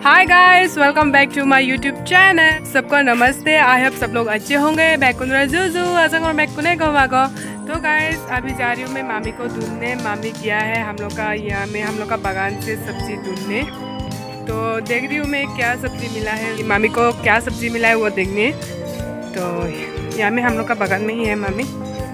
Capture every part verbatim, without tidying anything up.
Hi guys, welcome back to my YouTube channel. सबको नमस्ते। I hope सब लोग अच्छे होंगे। बैक जुजू असंग और बैक कुने को। तो गाइस अभी जा रही हूँ मैं मामी को ढूंढने। मामी गया है हम लोग का यहाँ में हम लोग का बागान से सब्जी ढूंढने। तो देख रही हूँ मैं क्या सब्जी मिला है, मामी को क्या सब्जी मिला है वो देखने। तो यहाँ में हम लोग का बागान में ही है मामी।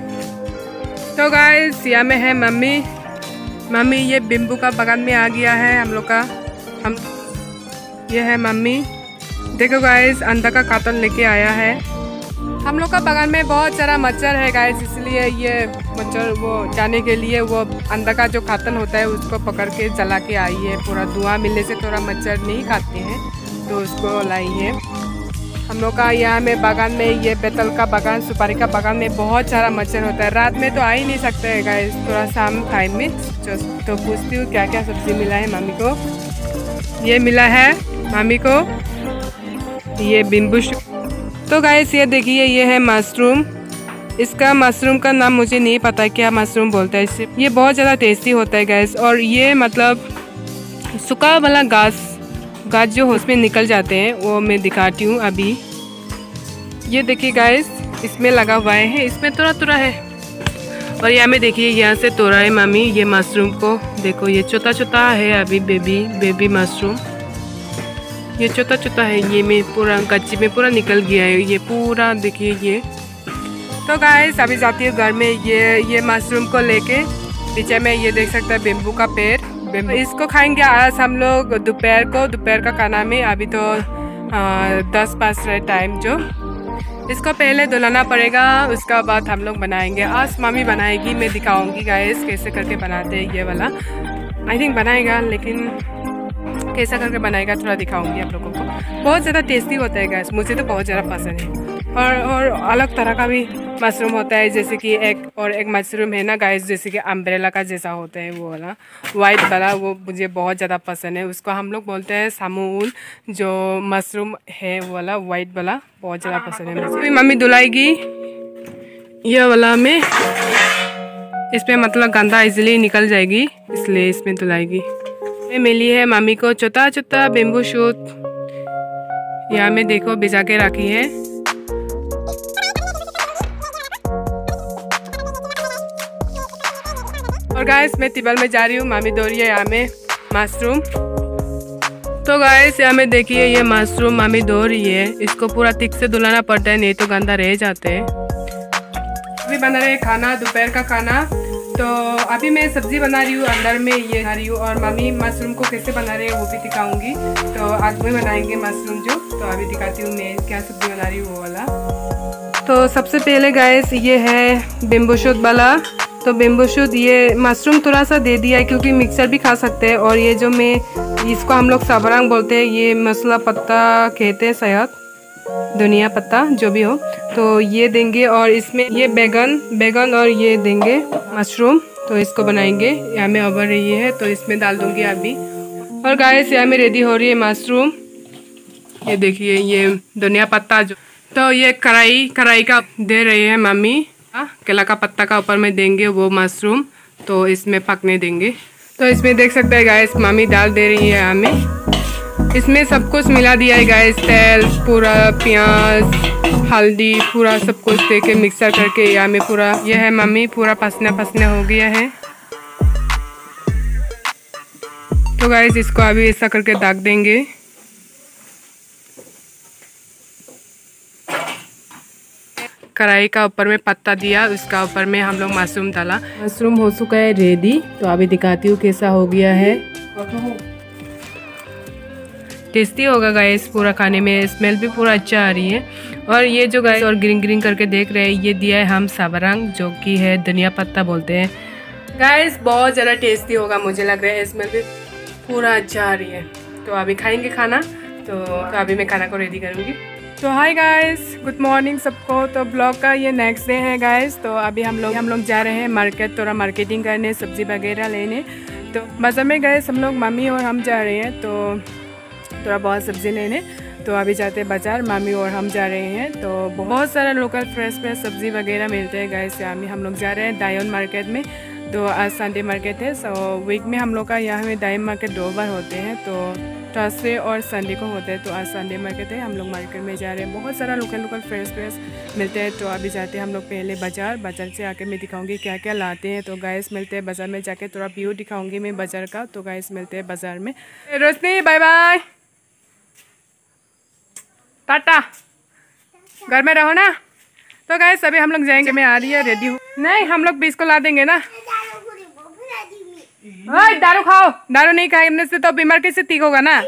तो गाइस यहाँ में है मम्मी। मम्मी ये बिम्बू का बागान में आ गया है हम लोग का। हम ये है मम्मी। देखो गाइस अंडा का कार्टन लेके आया है। हम लोग का बागान में बहुत सारा मच्छर है गाइस, इसलिए ये मच्छर वो जाने के लिए वो अंडा का जो कार्टन होता है उसको पकड़ के जला के आई है। पूरा धुआं मिलने से थोड़ा मच्छर नहीं खाते हैं तो उसको लाई है। हम लोग का यहाँ में बागान में ये बेतल का बागान, सुपारी का बागान में बहुत सारा मच्छर होता है। रात में तो आ ही नहीं सकते है गाइस, थोड़ा शाम टाइम में। तो पूछती हूँ क्या क्या सब्जी मिला है मामी को। ये मिला है मामी को ये बिम्बू। तो गाइस ये देखिए ये है मशरूम। इसका मशरूम का नाम मुझे नहीं पता है क्या मशरूम बोलता है इसे। ये बहुत ज़्यादा टेस्टी होता है गाइस। और ये मतलब सूखा वाला घास घास जो उसमें निकल जाते हैं वो मैं दिखाती हूँ अभी। ये देखिए गाइस इसमें लगा हुआ है, इसमें थोड़ा थोड़ा है। और यहाँ में देखिए यहाँ से तोड़ा है मामी ये मशरूम को। देखो ये छोटा छोटा है अभी बेबी बेबी मशरूम। ये छोटा छोटा है, ये में पूरा कच्ची में पूरा निकल गया है ये पूरा। देखिए ये। तो गाइस अभी जाती हूँ घर में। ये ये मशरूम को लेके पीछे में ये देख सकते हैं बेम्बू का पेड़। बेम्बू इसको खाएंगे आज हम लोग दोपहर को, दोपहर का खाना में। अभी तो आ, दस पास रहे टाइम जो। इसको पहले धुलाना पड़ेगा, उसका बाद हम लोग बनाएंगे। आज मामी बनाएगी, मैं दिखाऊंगी गाइस कैसे करके बनाते हैं ये वाला। आई थिंक बनाएगा, लेकिन कैसा करके बनाएगा थोड़ा दिखाऊंगी आप लोगों को। बहुत ज़्यादा टेस्टी होता है गाइस, मुझे तो बहुत ज़्यादा पसंद है। और और अलग तरह का भी मशरूम होता है, जैसे कि एक और एक मशरूम है ना गाइस, जैसे कि अम्ब्रेला का जैसा होता है वो वाला वाइट वाला, वो मुझे बहुत ज़्यादा पसंद है। उसको हम लोग बोलते हैं सामूल। जो मशरूम है वो वाला वाइट वाला बहुत ज़्यादा पसंद है मुझे। मम्मी धुलाएगी ये वाला में, इसमें मतलब गंदा इजीली निकल जाएगी, इसलिए इसमें धुलाएगी। मिली है मामी को छोटा छोटा बेम्बू शूट। यहाँ में देखो भिजा के रखी है। और गाइस मैं टेबल में जा रही हूँ, मामी धो रही है यहाँ में मशरूम। तो गाइस यहाँ में देखिए ये मशरूम मामी धो रही है। इसको पूरा ठीक से धुलाना पड़ता है, नहीं तो गंदा रह जाते हैं। अभी बना रहे खाना, दोपहर का खाना। तो अभी मैं सब्जी बना रही हूँ, अंदर में ये खा रही हूँ। और मम्मी मशरूम को कैसे बना रही है वो भी दिखाऊंगी। तो आज में बनाएंगे मशरूम जो। तो अभी दिखाती हूँ मैं क्या सब्जी बना रही हूँ वो वाला। तो सबसे पहले गाइस ये है बेम्बू शूट वाला। तो बेम्बू शूट ये मशरूम थोड़ा सा दे दिया है क्योंकि मिक्सर भी खा सकते हैं। और ये जो मैं इसको हम लोग सबरंग बोलते हैं, ये मसाला पत्ता कहते हैं शायद, धनिया पत्ता जो भी हो। तो ये देंगे। और इसमें ये बैगन बैगन और ये देंगे मशरूम। तो इसको बनाएंगे। यहाँ में उबल रही है तो इसमें डाल दूंगी अभी। और गाइस यहाँ में रेडी हो रही है मशरूम। ये देखिए ये धनिया पत्ता जो। तो ये कढ़ाई कढ़ाई का दे रही है मम्मी। केला का पत्ता का ऊपर में देंगे वो मशरूम। तो इसमें पकने देंगे। तो इसमें देख सकते हैं गाइस मम्मी डाल दे रही है हमें। इसमें सब कुछ मिला दिया है गाइस, तेल पूरा, प्याज, हल्दी, पूरा सब कुछ दे के मिक्सर करके यहाँ में पूरा। यह है मम्मी पूरा पसना पसना हो गया है। तो गाइस इसको अभी ऐसा करके ढक देंगे। कढ़ाई का ऊपर में पत्ता दिया, उसका ऊपर में हम लोग मशरूम डाला। मशरूम हो चुका है रेडी। तो अभी दिखाती हूँ कैसा हो गया है। टेस्टी होगा गाइस पूरा खाने में, स्मेल भी पूरा अच्छा आ रही है। और ये जो गाइस और ग्रीन ग्रीन करके देख रहे हैं, ये दिया है हम सबरंग, जो कि है धनिया पत्ता बोलते हैं। गाइस बहुत ज़्यादा टेस्टी होगा मुझे लग रहा है, स्मेल भी पूरा अच्छा आ रही है। तो अभी खाएंगे खाना। तो, तो अभी मैं खाना को रेडी करूँगी। तो हाय गाइस, गुड मॉर्निंग सबको। तो ब्लॉग का ये नेक्स्ट डे है गाइस। तो अभी हम लोग हम लोग जा रहे हैं मार्केट, थोड़ा मार्केटिंग करने, सब्जी वगैरह लेने। तो बाजार में गए हम लोग, मम्मी और हम जा रहे हैं। तो थोड़ा बहुत सब्जी लेने। तो अभी जाते हैं बाजार, मामी और हम जा रहे हैं। तो बहुत सारा लोकल फ्रेश फ्रेश सब्जी वगैरह मिलते हैं गाइस। यहाँ में हम लोग जा रहे हैं डायोन मार्केट में। तो आज संडे मार्केट है। सो वीक में हम लोग का यहाँ में डायोन मार्केट दो बार होते हैं। तो थर्सडे और संडे को होता है। तो आज संडे मार्केट है, हम लोग मार्केट में जा रहे हैं। बहुत सारा लोकल लोकल फ्रेश फ्रेश मिलते हैं। तो अभी जाते हैं हम लोग पहले बाज़ार। बाज़ार से आके मैं दिखाऊंगी क्या क्या लाते हैं। तो गाइस मिलते हैं बाज़ार में जाके, थोड़ा व्यू दिखाऊंगी मैं बाज़ार का। तो गाइस मिलते हैं बाज़ार में। रोशनी बाय बाय, टाटा, घर में रहो ना। तो गाइस अभी हम लोग जाएंगे, मैं आ रही है, रेडी हूँ। नहीं, हम लोग भी इसको ला देंगे ना। दारू खाओ, दारू नहीं खाने से तो बीमार कैसे ठीक होगा ना।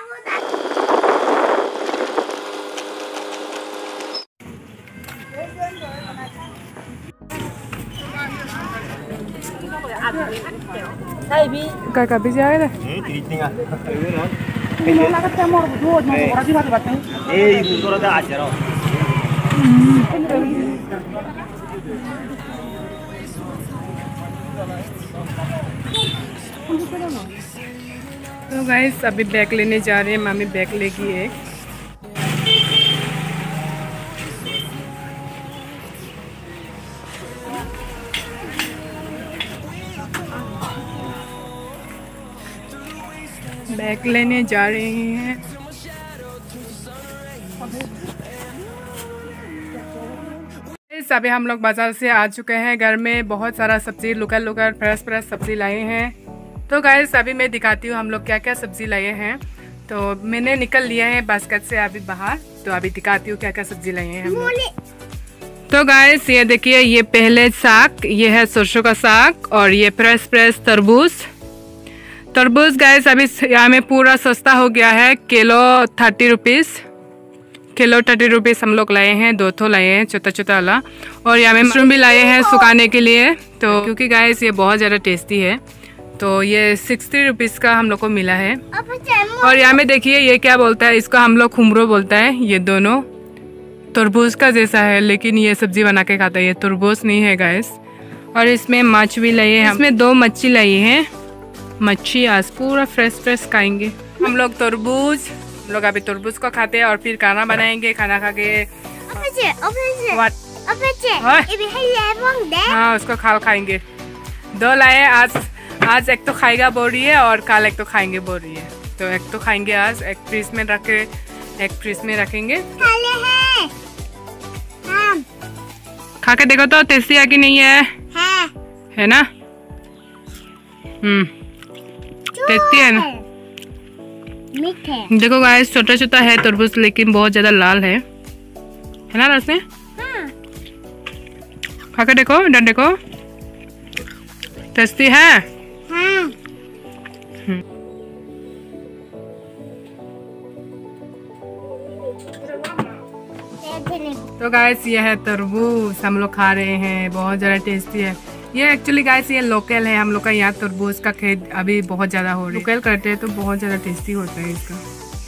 Kakak bisa ya? तो गाइस अभी बैग लेने जा रहे हैं, मामी बैग लेगी एक। बैग लेने जा रहे हैं। अभी हम लोग बाजार से आ चुके हैं। घर में बहुत सारा सब्जी, लोकल लोकल फ्रेश फ्रेश सब्जी लाए हैं। तो गाइस अभी मैं दिखाती हूँ हम लोग क्या क्या सब्जी लाए हैं। तो मैंने निकल लिया है बास्केट से अभी बाहर। तो अभी दिखाती हूँ क्या क्या सब्जी लाए हैं हम लोग। तो गाइस ये देखिए, ये पहले साग, ये है सरसों का साग, और ये फ्रेश फ्रेश तरबूज। तरबूज गाइस अभी यहाँ में पूरा सस्ता हो गया है, kilo thirty rupees kilo thirty rupees हम लोग लाए हैं। दो ठो लाए हैं छोटा छोटा वाला। और यहाँ में मशरूम भी लाए हैं सुखाने के लिए। तो क्योंकि गाइस ये बहुत ज़्यादा टेस्टी है, तो ये सिक्सटी रुपीज़ का हम लोग को मिला है। और यहाँ में देखिए ये क्या बोलता है, इसको हम लोग खुमरो बोलता है। ये दोनों तरबूज का जैसा है, लेकिन ये सब्जी बना के खाता है, ये तरबूज नहीं है गाइस। और इसमें माछ भी लाए हैं, इसमें दो मच्छी लाई है। मच्छी आज पूरा फ्रेश फ्रेश खाएंगे हम लोग। तरबूज, हम लोग अभी तरबूज को खाते हैं और फिर खाना बनाएंगे। खाना खा के हाँ उसको खाल खाएंगे। दो लाए आज। आज एक तो खाएगा बोल रही है और कल एक तो खाएंगे बोल रही है। तो एक तो खाएंगे आज, एक फ्रिज में रखे, एक फ्रिज में रखेंगे। खा के देखो तो टेस्टी है कि नहीं है, है, है ना। हम्म टेस्टी है ना। देखो गाइस छोटा छोटा है तरबूज, लेकिन बहुत ज्यादा लाल है, है ना रसने। हाँ। खा के देखो, इधर देखो, टेस्टी है। हाँ। तो गाइस ये है तरबूज, हम लोग खा रहे हैं, बहुत ज़्यादा टेस्टी है। ये एक्चुअली गाइस ये लोकल है, हम लोग का यहाँ तरबूज का खेत अभी बहुत ज़्यादा हो रहा है। लोकल करते हैं तो बहुत ज़्यादा टेस्टी होता है इसका।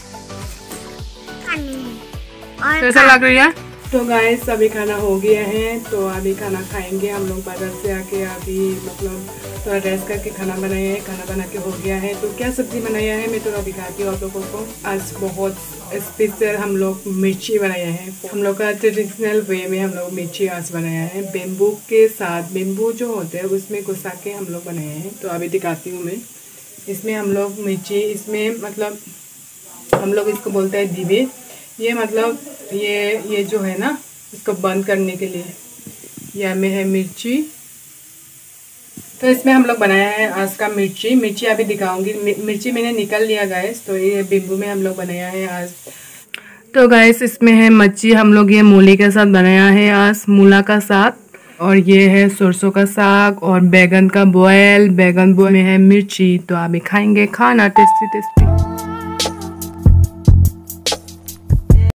कैसा लग रही है? तो गाइस अभी खाना हो गया है, तो अभी खाना खाएंगे हम लोग। बाजार से आके अभी मतलब थोड़ा रेस्ट करके खाना बनाए हैं। खाना बना के हो गया है। तो क्या सब्जी बनाया है मैं थोड़ा दिखाती हूँ आप लोगों को। आज बहुत स्पेशल हम लोग मिर्ची बनाया है। हम लोग का ट्रेडिशनल वे में हम लोग मिर्ची आज बनाया है, बेम्बू के साथ। बेम्बू जो होते हैं उसमें घुसा के हम लोग बनाए हैं। तो अभी दिखाती हूँ मैं। इसमें हम लोग मिर्ची, इसमें मतलब हम लोग इसको बोलते हैं दीवे। ये मतलब ये ये जो है ना, इसको बंद करने के लिए यह में है मिर्ची। तो इसमें हम लोग बनाया है आज का मिर्ची। मिर्ची अभी दिखाऊंगी। मिर्ची मैंने निकल लिया गाइस। तो ये बेम्बू में हम लोग बनाया है आज। तो गाइस इसमें है मच्छी, हम लोग ये मूली के साथ बनाया है आज, मूला का साग। और ये है सरसों का साग और बैगन का बॉयल। बैगन बॉयल में है मिर्ची। तो अभी खाएंगे खाना टेस्टी टेस्टी।